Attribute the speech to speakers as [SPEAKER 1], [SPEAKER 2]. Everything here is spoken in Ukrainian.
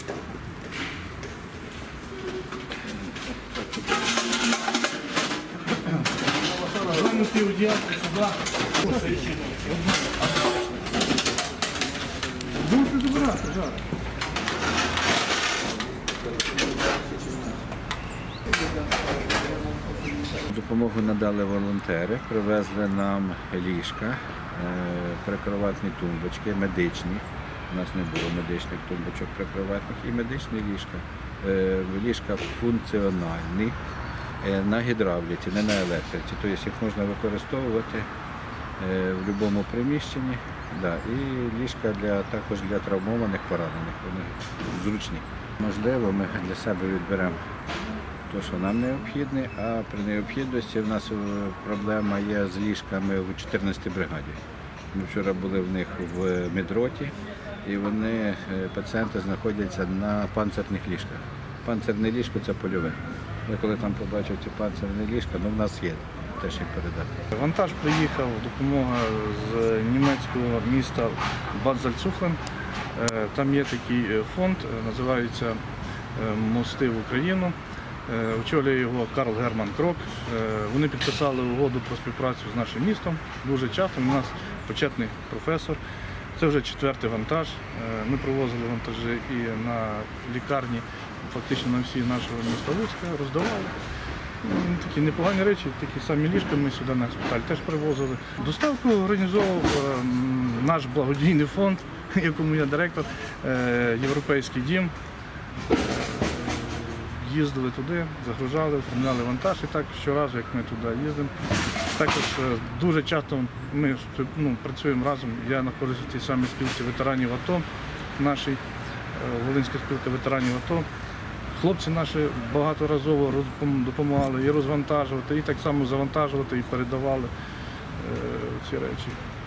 [SPEAKER 1] Допомогу надали волонтери, привезли нам ліжка, прикроватні тумбочки, медичні. У нас не було медичних тумбочок прикроватних і медичні ліжка. Ліжка функціональні, на гідравліці, не на електриці. Тобто їх можна використовувати в будь-якому приміщенні. Да. І ліжка також для травмованих, поранених. Вони зручні. Можливо, ми для себе відберемо те, що нам необхідне, а при необхідності в нас проблема є з ліжками в 14-й бригаді. Ми вчора були в них в медроті, і пацієнти знаходяться на панцирних ліжках. Панцирне ліжко – це польове. Я коли там побачив ці панцирні ліжка, в нас є теж їх передати.
[SPEAKER 2] Вантаж приїхав, допомога з німецького міста Бад Зальцухен. Там є такий фонд, називається «Мости в Україну». Очолює його Карл Герман Крок. Вони підписали угоду про співпрацю з нашим містом. Дуже часто, у нас почетний професор. Це вже 4-й вантаж. Ми привозили вантажі і на лікарні, фактично на всі нашого міста Луцька, роздавали. Такі непогані речі, такі самі ліжка ми сюди на госпіталь теж привозили. Доставку організовував наш благодійний фонд, якому я директор, Європейський дім. Їздили туди, загружали, оформляли вантаж і так щоразу, як ми туди їздимо. Також дуже часто ми працюємо разом. Я знаходжусь в тій самій спілці ветеранів АТО, нашій Волинська спілка ветеранів АТО. Хлопці наші багаторазово допомагали і розвантажувати, і так само завантажувати, і передавали ці речі.